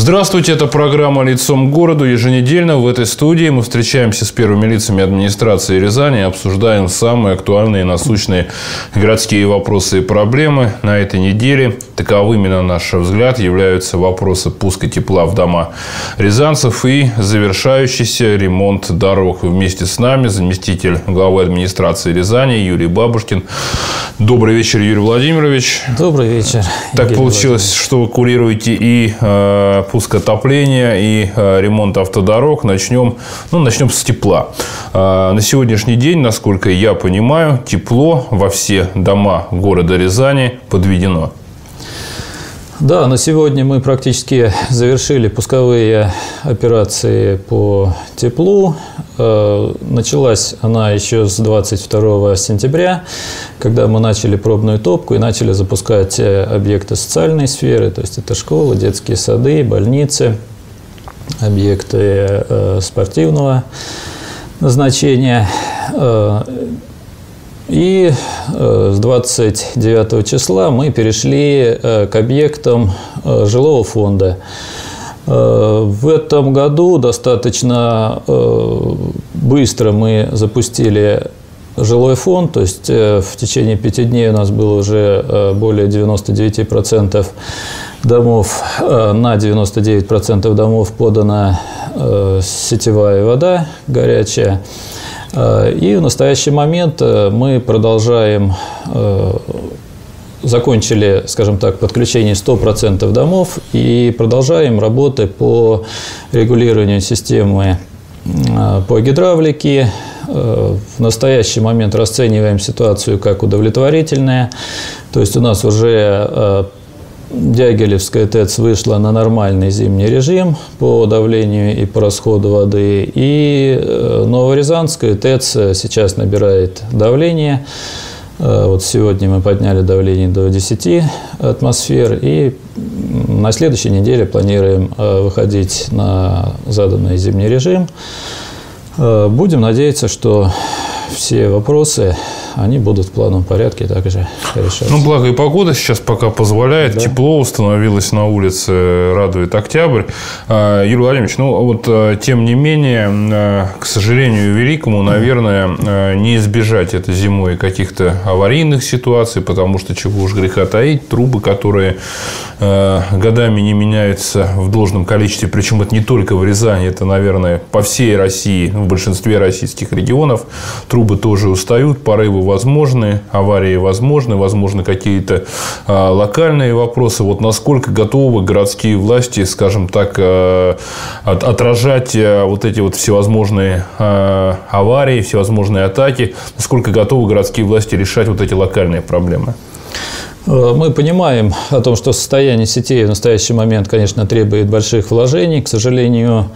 Здравствуйте, это программа «Лицом к городу». Еженедельно в этой студии мы встречаемся с первыми лицами администрации Рязани и обсуждаем самые актуальные и насущные городские вопросы и проблемы. На этой неделе таковыми, на наш взгляд, являются вопросы пуска тепла в дома рязанцев и завершающийся ремонт дорог. Вместе с нами заместитель главы администрации Рязани Юрий Бабушкин. Добрый вечер, Юрий Владимирович. Добрый вечер. Так получилось, что вы курируете и пуск отопления, и ремонт автодорог. Начнем с тепла. На сегодняшний день, насколько я понимаю, тепло во все дома города Рязани подведено. Да, на сегодня мы практически завершили пусковые операции по теплу. Началась она еще с 22 сентября, когда мы начали пробную топку и начали запускать объекты социальной сферы, то есть это школы, детские сады, больницы, объекты спортивного назначения. И с 29 числа мы перешли к объектам жилого фонда. В этом году достаточно быстро мы запустили жилой фонд, то есть в течение 5 дней у нас было уже более 99% домов, на 99% домов подана сетевая вода горячая. И в настоящий момент мы продолжаем, закончили, скажем так, подключение 100% домов и продолжаем работы по регулированию системы по гидравлике. В настоящий момент расцениваем ситуацию как удовлетворительная, то есть у нас уже Дягилевская ТЭЦ вышла на нормальный зимний режим по давлению и по расходу воды. И Новорязанская ТЭЦ сейчас набирает давление. Вот сегодня мы подняли давление до 10 атмосфер. И на следующей неделе планируем выходить на заданный зимний режим. Будем надеяться, что все вопросы они будут в плановом порядке также решаться. Благо и погода сейчас пока позволяет. Да. Тепло установилось на улице, радует октябрь. Юрий Владимирович, тем не менее, к сожалению великому, наверное, не избежать это зимой каких-то аварийных ситуаций, потому что, чего уж греха таить, трубы, которые годами не меняются в должном количестве, причем это не только в Рязани, это, наверное, по всей России, в большинстве российских регионов, трубы тоже устают, порывы возможны, аварии возможны какие-то локальные вопросы. Вот насколько готовы городские власти, скажем так, отражать вот эти вот всевозможные аварии, всевозможные атаки, насколько готовы городские власти решать вот эти локальные проблемы? Мы понимаем о том, что состояние сетей в настоящий момент, конечно, требует больших вложений. К сожалению,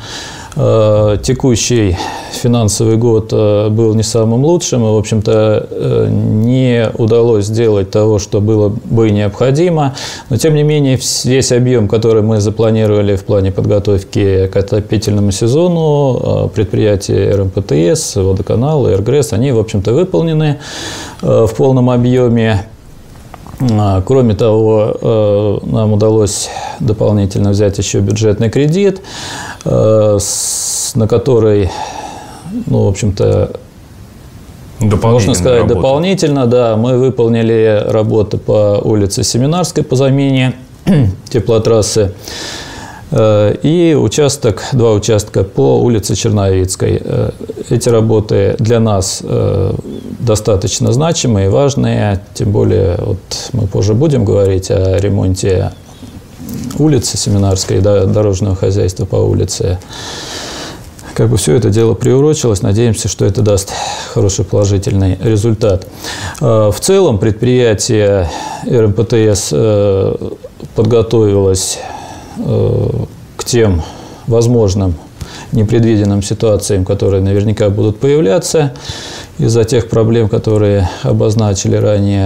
текущий финансовый год был не самым лучшим, и, в общем-то, не удалось сделать того, что было бы необходимо. Но, тем не менее, весь объем, который мы запланировали в плане подготовки к отопительному сезону, предприятия РМПТС, Водоканал, РГРЭС, они, в общем-то, выполнены в полном объеме. Кроме того, нам удалось дополнительно взять еще бюджетный кредит, на который, в общем-то, можно сказать, дополнительно, да, мы выполнили работы по улице Семинарской по замене теплотрассы и два участка по улице Черновицкой. Эти работы для нас достаточно значимые и важные, тем более мы позже будем говорить о ремонте улицы Семинарской, дорожного хозяйства по улице. Все это дело приурочилось. Надеемся, что это даст хороший положительный результат. В целом предприятие РМПТС подготовилось к тем возможным непредвиденным ситуациям, которые наверняка будут появляться из-за тех проблем, которые обозначили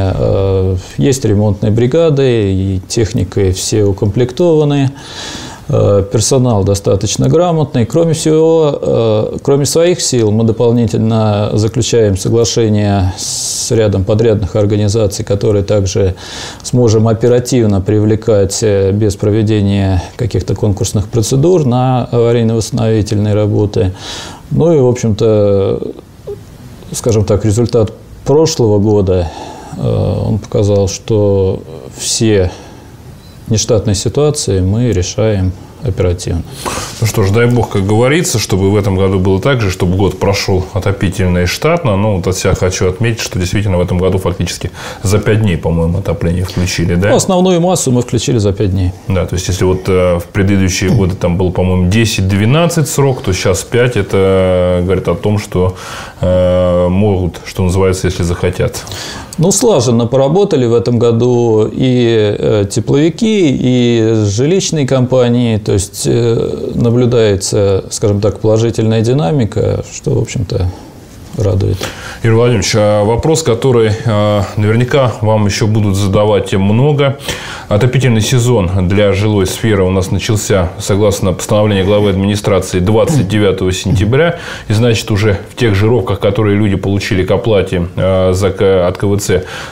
ранее. Есть ремонтные бригады, и техникой все укомплектованы. персонал достаточно грамотный. Кроме всего, кроме своих сил, мы дополнительно заключаем соглашение с рядом подрядных организаций, которые также сможем оперативно привлекать без проведения каких-то конкурсных процедур на аварийно-восстановительные работы. Ну и, в общем-то, скажем так, результат прошлого года, он показал, что все нештатные ситуации мы решаем оперативно. Ну что ж, дай бог, как говорится, чтобы в этом году было так же, чтобы год прошел отопительно и штатно. Ну, вот от себя хочу отметить, что действительно в этом году фактически за 5 дней, по-моему, отопление включили, да? Ну, основную массу мы включили за 5 дней. Да, то есть, если вот в предыдущие годы там был, по-моему, 10-12 срок, то сейчас 5. Это говорит о том, что могут, что называется, если захотят. Ну, слаженно поработали в этом году и тепловики, и жилищные компании. То есть, наблюдается, скажем так, положительная динамика, что, в общем-то, радует. Юрий Владимирович, вопрос, который наверняка вам еще будут задавать много. Отопительный сезон для жилой сферы у нас начался, согласно постановлению главы администрации, 29 сентября. И, значит, уже в тех жировках, которые люди получили к оплате от КВЦ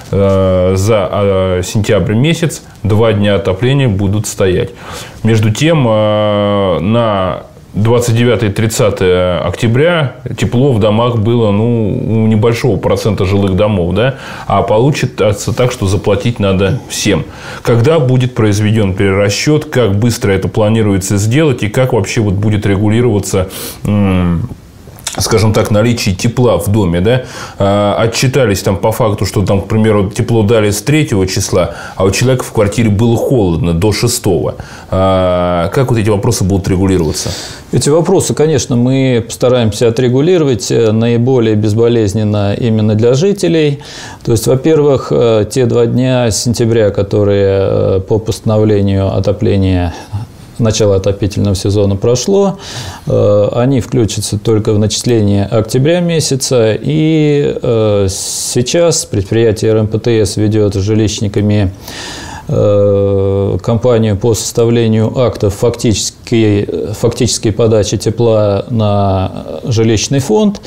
за сентябрь месяц, 2 дня отопления будут стоять. Между тем, на 29 и 30 октября тепло в домах было у небольшого процента жилых домов, да? А получится так, что заплатить надо всем. Когда будет произведен перерасчет, как быстро это планируется сделать и как вообще вот будет регулироваться, скажем так, наличие тепла в доме, да, отчитались там по факту, что там, к примеру, тепло дали с 3 числа, а у человека в квартире было холодно до 6. Как вот эти вопросы будут регулироваться? Эти вопросы, конечно, мы постараемся отрегулировать наиболее безболезненно именно для жителей. То есть, во-первых, те 2 дня сентября, которые по постановлению отопления начало отопительного сезона прошло, они включатся только в начисление октября месяца. И сейчас предприятие РМПТС ведет с жилищниками кампанию по составлению актов фактической подачи тепла на жилищный фонд.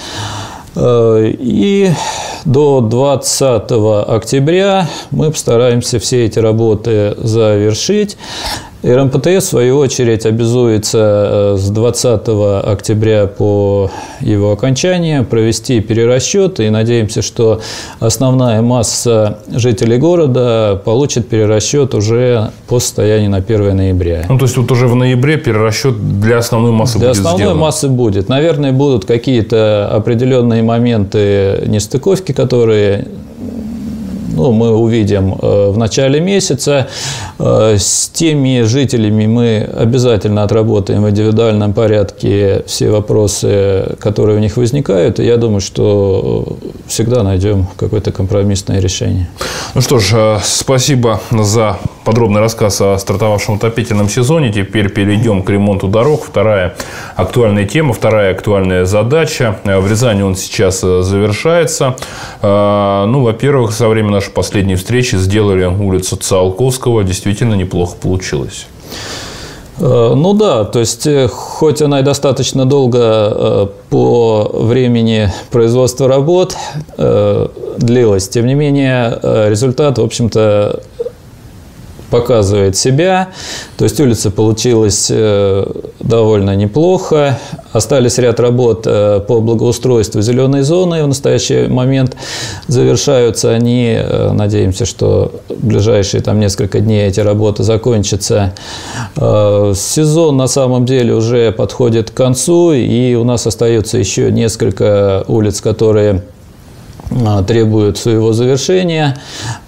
И до 20 октября мы постараемся все эти работы завершить. РМПТС, в свою очередь, обязуется с 20 октября по его окончанию провести перерасчет. И надеемся, что основная масса жителей города получит перерасчет уже по состоянию на 1 ноября. Ну, то есть, вот уже в ноябре перерасчет для основной массы будет сделан? Для основной массы будет. Наверное, будут какие-то определенные моменты нестыковки, которые мы увидим в начале месяца. С теми жителями мы обязательно отработаем в индивидуальном порядке все вопросы, которые у них возникают. И я думаю, что всегда найдем какое-то компромиссное решение. Ну что ж, спасибо за подробный рассказ о стартовавшем отопительном сезоне. Теперь перейдем к ремонту дорог. Вторая актуальная тема, вторая актуальная задача. В Рязани он сейчас завершается. Во-первых, со времени нашей последней встречи сделали улицу Циолковского. Действительно неплохо получилось. Ну да, то есть, хоть она и достаточно долго по времени производства работ длилась, тем не менее, результат, в общем-то, показывает себя. То есть, улица получилась довольно неплохо. Остались ряд работ по благоустройству зеленой зоны. В настоящий момент завершаются они. Надеемся, что в ближайшие несколько дней эти работы закончатся. Сезон на самом деле уже подходит к концу. И у нас остается еще несколько улиц, которые требуют своего завершения.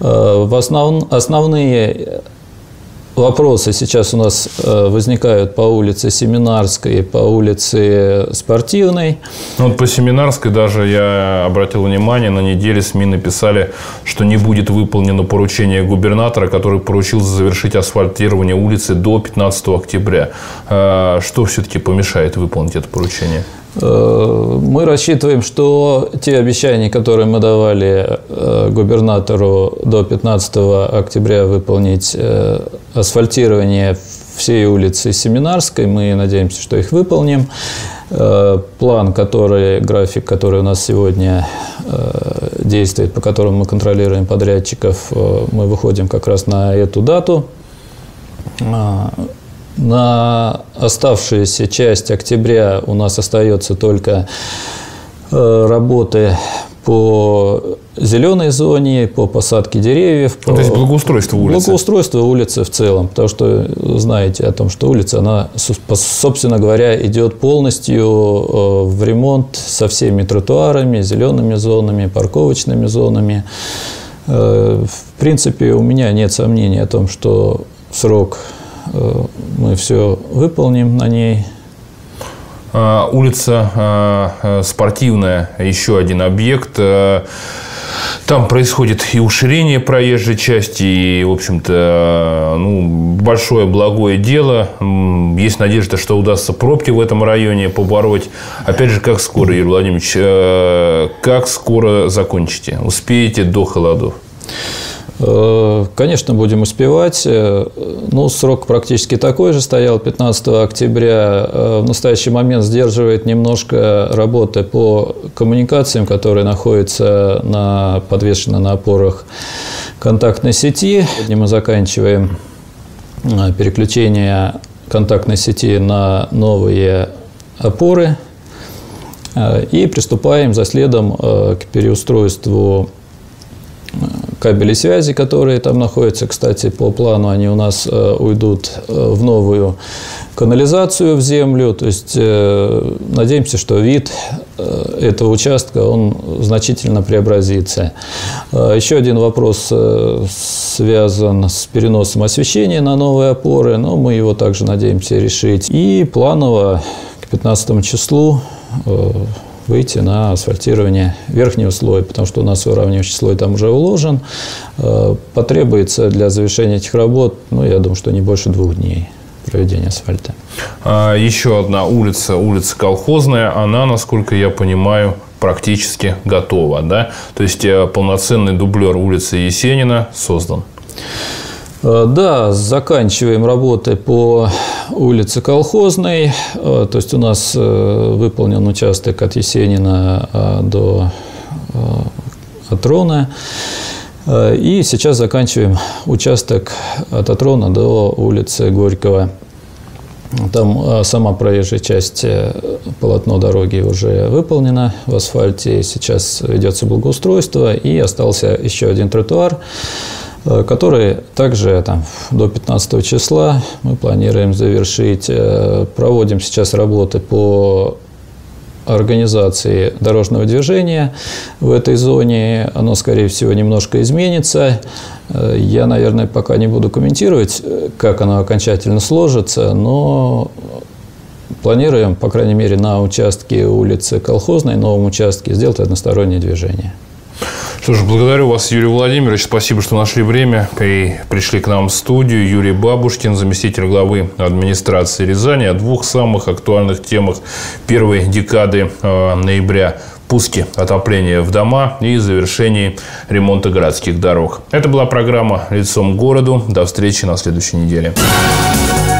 Основные вопросы сейчас у нас возникают по улице Семинарской, по улице Спортивной. По Семинарской даже я обратил внимание, на неделе СМИ написали, что не будет выполнено поручение губернатора, который поручил завершить асфальтирование улицы до 15 октября. Что все-таки помешает выполнить это поручение? Мы рассчитываем, что те обещания, которые мы давали губернатору до 15 октября выполнить асфальтирование всей улицы Семинарской. Мы надеемся, что их выполним. План, график, который у нас сегодня действует, по которому мы контролируем подрядчиков, мы выходим как раз на эту дату. На оставшуюся часть октября у нас остается только работы по зеленой зоне, по посадке деревьев. То есть благоустройство улицы. Благоустройство улицы в целом. Потому что знаете о том, что улица, она, собственно говоря, идет полностью в ремонт со всеми тротуарами, зелеными зонами, парковочными зонами. В принципе, у меня нет сомнений о том, что в срок мы все выполним на ней. Улица Спортивная, еще один объект. Там происходит и уширение проезжей части, и, в общем-то, большое благое дело. Есть надежда, что удастся пробки в этом районе побороть. Опять же, как скоро, Юрий Владимирович, как скоро закончите? Успеете до холодов? Конечно, будем успевать. Срок практически такой же стоял, 15 октября. В настоящий момент сдерживает немножко работы по коммуникациям, которые находятся подвешены на опорах контактной сети. Сегодня мы заканчиваем переключение контактной сети на новые опоры и приступаем за следом к переустройству кабелей связи, которые там находятся. Кстати, по плану они у нас уйдут в новую канализацию в землю. То есть надеемся, что вид этого участка он значительно преобразится. Еще один вопрос связан с переносом освещения на новые опоры, но мы его также надеемся решить. И планово к 15 числу выйти на асфальтирование верхнего слоя, потому что у нас выравнивающий слой там уже уложен. Потребуется для завершения этих работ, я думаю, что не больше 2 дней проведения асфальта. Еще одна улица Колхозная, она, насколько я понимаю, практически готова, да? То есть полноценный дублер улицы Есенина создан. Да, заканчиваем работы по улице Колхозной. То есть у нас выполнен участок от Есенина до Атрона. И сейчас заканчиваем участок от Атрона до улицы Горького. Там сама проезжая часть, полотно дороги уже выполнено в асфальте. Сейчас ведется благоустройство. И остался еще один тротуар, который также до 15 числа мы планируем завершить. Проводим сейчас работы по организации дорожного движения в этой зоне. Оно, скорее всего, немножко изменится. Я, наверное, пока не буду комментировать, как оно окончательно сложится, но планируем, по крайней мере, на участке улицы Колхозной, новом участке, сделать одностороннее движение. Что ж, благодарю вас, Юрий Владимирович. Спасибо, что нашли время и пришли к нам в студию. Юрий Бабушкин, заместитель главы администрации Рязани, о 2 самых актуальных темах первой декады ноября: пуске отопления в дома и завершении ремонта городских дорог. Это была программа «Лицом к городу». До встречи на следующей неделе.